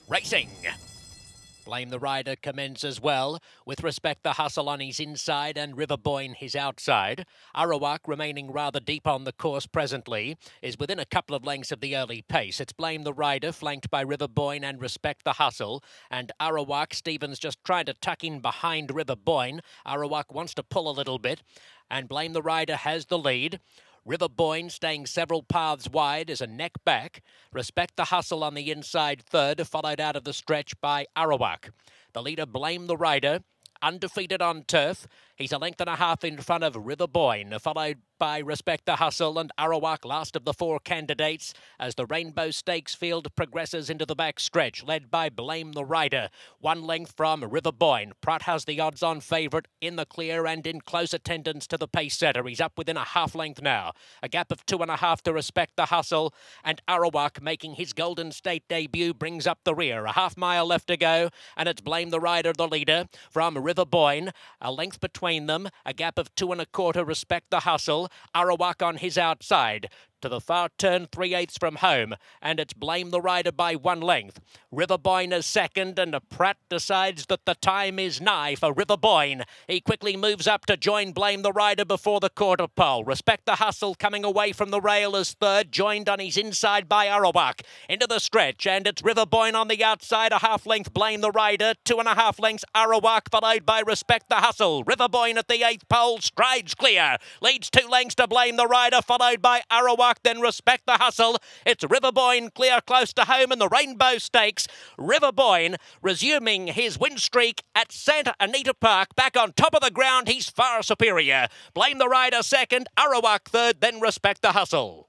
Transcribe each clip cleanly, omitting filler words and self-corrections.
Racing. Blame the Rider commences well. With Respect the Hustle on his inside and River Boyne his outside. Arawak, remaining rather deep on the course presently, is within a couple of lengths of the early pace. It's Blame the Rider, flanked by River Boyne and Respect the Hustle. And Arawak, Stevens just trying to tuck in behind River Boyne. Arawak wants to pull a little bit, and Blame the Rider has the lead. River Boyne staying several paths wide as a neck back. Respect the Hustle on the inside third, followed out of the stretch by Arawak. The leader, Blame the Rider, undefeated on turf. He's a length and a half in front of River Boyne, followed by Respect the Hustle and Arawak, last of the four candidates, as the Rainbow Stakes field progresses into the back stretch, led by Blame the Rider. 1 length from River Boyne. Pratt has the odds-on favourite in the clear and in close attendance to the pace setter. He's up within a half length now. A gap of 2.5 to Respect the Hustle, and Arawak, making his Golden State debut, brings up the rear. A half mile left to go, and it's Blame the Rider, the leader, from River Boyne. A length between them, a gap of 2.25, Respect the Hustle. Arawak on his outside. To the far turn, 3/8 from home, and it's Blame the Rider by 1 length. River Boyne is second, and Pratt decides that the time is nigh for River Boyne. He quickly moves up to join Blame the Rider before the quarter pole. Respect the Hustle coming away from the rail as third, joined on his inside by Arawak. Into the stretch, and it's River Boyne on the outside, a half length Blame the Rider, 2.5 lengths Arawak, followed by Respect the Hustle. River Boyne at the 8th pole, strides clear, leads 2 lengths to Blame the Rider, followed by Arawak, then Respect the Hustle. It's River Boyne clear close to home in the Rainbow Stakes. River Boyne resuming his win streak at Santa Anita Park. Back on top of the ground, he's far superior. Blame the Rider second, Arawak third, then Respect the Hustle.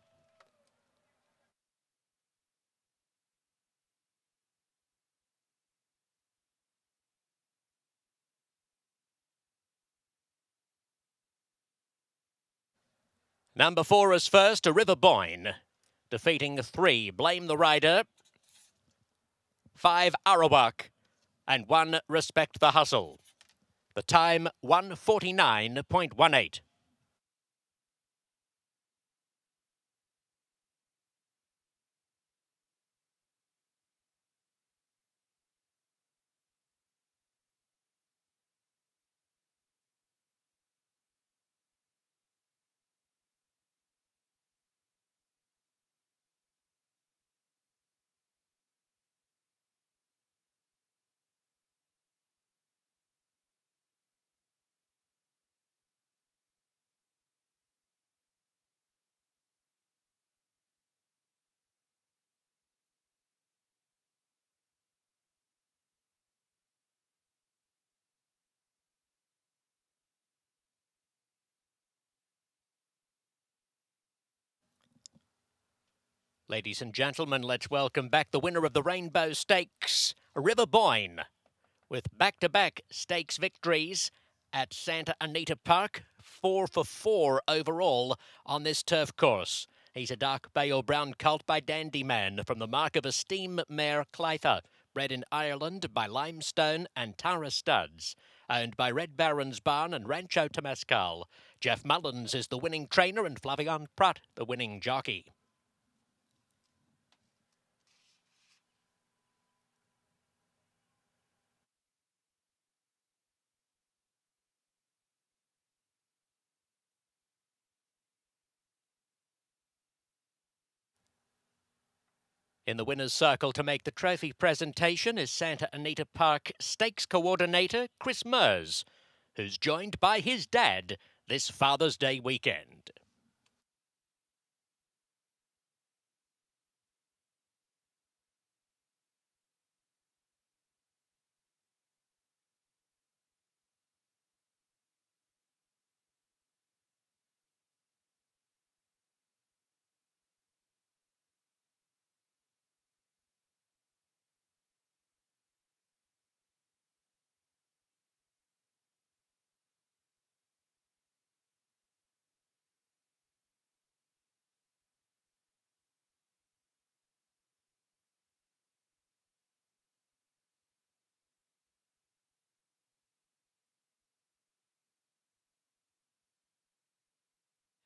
Number 4 is first, River Boyne, defeating 3, Blame the Rider, 5, Arawak, and 1, Respect the Hustle. The time, 1:49.18. Ladies and gentlemen, let's welcome back the winner of the Rainbow Stakes, River Boyne, with back-to-back stakes victories at Santa Anita Park, 4 for 4 overall on this turf course. He's a dark bay or brown colt by Dandy Man from the mark of a steam mare Clytha, bred in Ireland by Limestone and Tara Studs, owned by Red Baron's Barn and Rancho Temescal. Jeff Mullins is the winning trainer and Flavian Pratt the winning jockey. In the winner's circle to make the trophy presentation is Santa Anita Park Stakes Coordinator Chris Mers, who's joined by his dad this Father's Day weekend.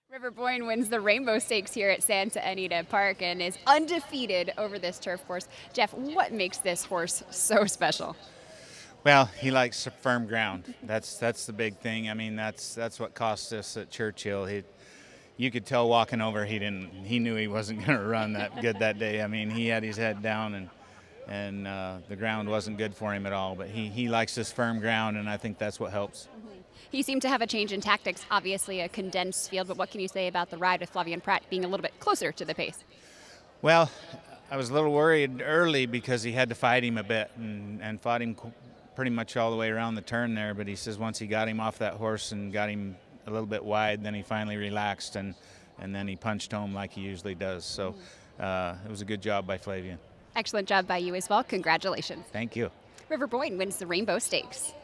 River Boyne wins the Rainbow Stakes here at Santa Anita Park and is undefeated over this turf course. Jeff, what makes this horse so special? Well, he likes firm ground. That's the big thing. I mean, that's what cost us at Churchill. You could tell walking over, he knew he wasn't going to run that good that day. I mean, he had his head down and the ground wasn't good for him at all. But he likes this firm ground, and I think that's what helps. He seemed to have a change in tactics, obviously a condensed field, but what can you say about the ride with Flavien Prat being a little bit closer to the pace? Well, I was a little worried early because he had to fight him a bit and fought him pretty much all the way around the turn there. But he says once he got him off that horse and got him a little bit wide, then he finally relaxed and then he punched home like he usually does. So it was a good job by Flavien. Excellent job by you as well. Congratulations. Thank you. River Boyne wins the Rainbow Stakes.